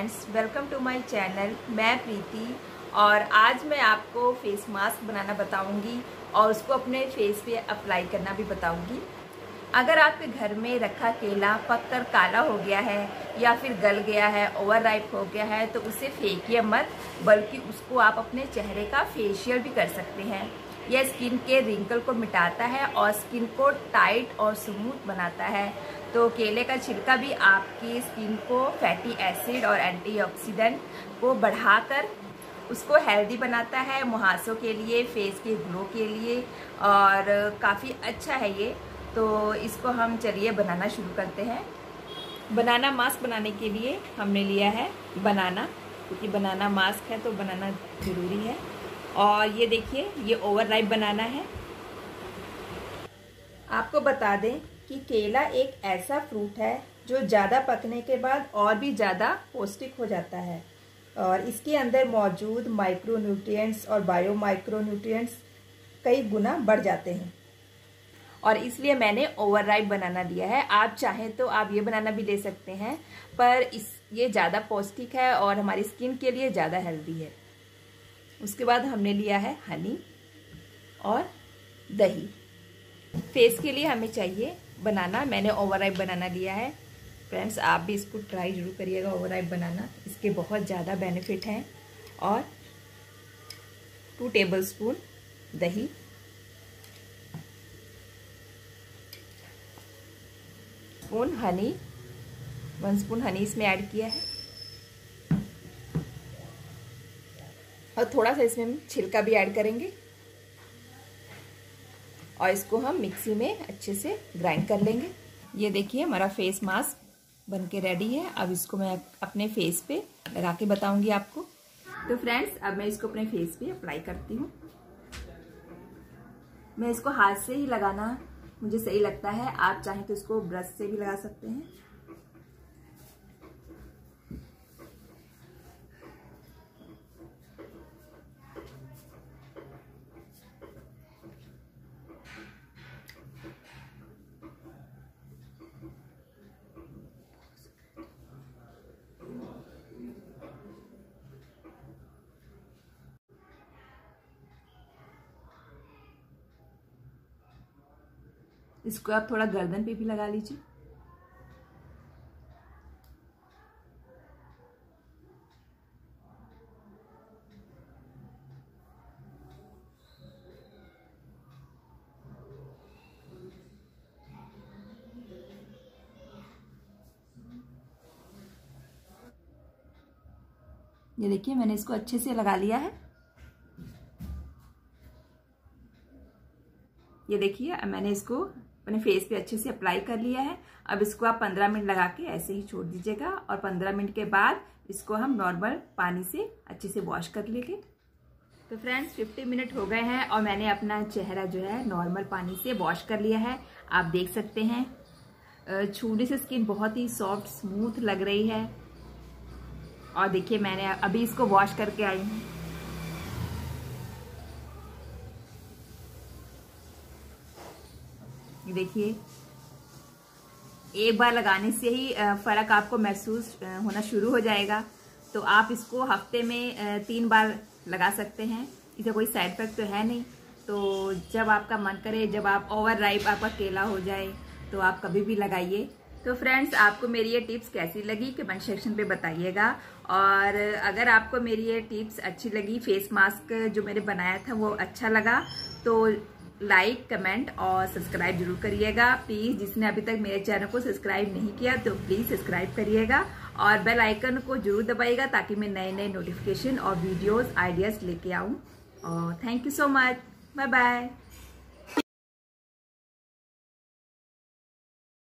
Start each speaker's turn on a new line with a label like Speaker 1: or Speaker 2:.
Speaker 1: Friends, welcome to my channel. मैं प्रीति और आज मैं आपको फेस मास्क बनाना बताऊंगी और उसको अपने फेस पे अप्लाई करना भी बताऊंगी। अगर आपके घर में रखा केला पककर काला हो गया है या फिर गल गया है, ओवर राइप हो गया है, तो उसे फेंकिए मत, बल्कि उसको आप अपने चेहरे का फेशियल भी कर सकते हैं। यह स्किन के रिंकल को मिटाता है और स्किन को टाइट और स्मूथ बनाता है। तो केले का छिलका भी आपकी स्किन को फैटी एसिड और एंटीऑक्सीडेंट को बढ़ाकर उसको हेल्दी बनाता है, मुहासों के लिए, फेस के ग्लो के लिए, और काफ़ी अच्छा है ये। तो इसको हम चलिए बनाना शुरू करते हैं। बनाना मास्क बनाने के लिए हमने लिया है बनाना, क्योंकि बनाना मास्क है तो बनाना ज़रूरी है। और ये देखिए, ये ओवर राइप बनाना है। आपको बता दें कि केला एक ऐसा फ्रूट है जो ज़्यादा पकने के बाद और भी ज़्यादा पौष्टिक हो जाता है और इसके अंदर मौजूद माइक्रोन्यूट्रिएंट्स और बायो माइक्रोन्यूट्रिएंट्स कई गुना बढ़ जाते हैं, और इसलिए मैंने ओवर राइप बनाना लिया है। आप चाहें तो आप ये बनाना भी ले सकते हैं, पर ये ज़्यादा पौष्टिक है और हमारी स्किन के लिए ज़्यादा हेल्दी है। उसके बाद हमने लिया है हनी और दही। फेस के लिए हमें चाहिए बनाना। मैंने ओवर राइप बनाना लिया है। फ्रेंड्स, आप भी इसको ट्राई जरूर करिएगा ओवर राइप बनाना, इसके बहुत ज़्यादा बेनिफिट हैं। और 2 टेबलस्पून दही, स्पून हनी, 1 स्पून हनी इसमें ऐड किया है, और थोड़ा सा इसमें हम छिलका भी ऐड करेंगे और इसको हम मिक्सी में अच्छे से ग्राइंड कर लेंगे। ये देखिए, हमारा फेस मास्क बनके रेडी है। अब इसको मैं अपने फेस पे लगा के बताऊंगी आपको। तो फ्रेंड्स, अब मैं इसको अपने फेस पे अप्लाई करती हूँ। मैं इसको हाथ से ही लगाना मुझे सही लगता है। आप चाहें तो इसको ब्रश से भी लगा सकते हैं। इसको आप थोड़ा गर्दन पे भी लगा लीजिए। ये देखिए, मैंने इसको अच्छे से लगा लिया है। ये देखिए, मैंने इसको अपने फेस पे अच्छे से अप्लाई कर लिया है। अब इसको आप 15 मिनट लगा के ऐसे ही छोड़ दीजिएगा, और 15 मिनट के बाद इसको हम नॉर्मल पानी से अच्छे से वॉश कर लेंगे। तो फ्रेंड्स, 50 मिनट हो गए हैं और मैंने अपना चेहरा जो है नॉर्मल पानी से वॉश कर लिया है। आप देख सकते हैं छूने से स्किन बहुत ही सॉफ्ट स्मूथ लग रही है। और देखिए, मैंने अभी इसको वॉश करके आई हूँ। देखिए, एक बार लगाने से ही फर्क आपको महसूस होना शुरू हो जाएगा। तो आप इसको हफ्ते में 3 बार लगा सकते हैं। इसका कोई साइड इफेक्ट तो है नहीं। तो जब आपका मन करे, जब आप ओवर राइप आपका केला हो जाए, तो आप कभी भी लगाइए। तो फ्रेंड्स, आपको मेरी ये टिप्स कैसी लगी कमेंट सेक्शन पे बताइएगा। और अगर आपको मेरी ये टिप्स अच्छी लगी, फेस मास्क जो मैंने बनाया था वो अच्छा लगा, तो लाइक, कमेंट और सब्सक्राइब जरूर करिएगा प्लीज़। जिसने अभी तक मेरे चैनल को सब्सक्राइब नहीं किया तो प्लीज़ सब्सक्राइब करिएगा और बेल आइकन को जरूर दबाइएगा, ताकि मैं नए नए नोटिफिकेशन और वीडियोस आइडियाज़ लेके आऊँ। और thank you so much. Bye bye.